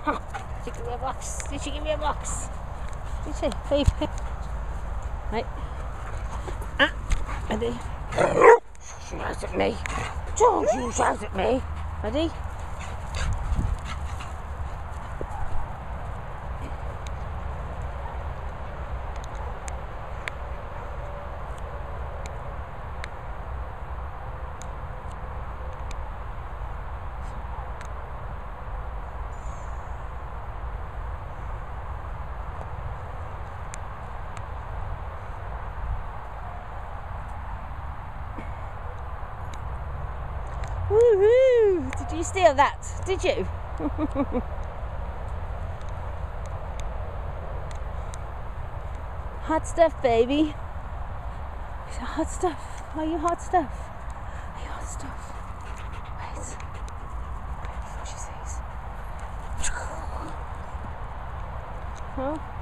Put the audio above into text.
Huh. Did she give me a box? Did she give me a box? Did she? Hey. Right. Ah. Ready? Shout at me. Don't you shout at me. Ready? Woohoo! Did you steal that? Did you? Hot stuff, baby. Hot stuff. Are you hot stuff? Are you hot stuff? Wait. Wait before she sees. Huh?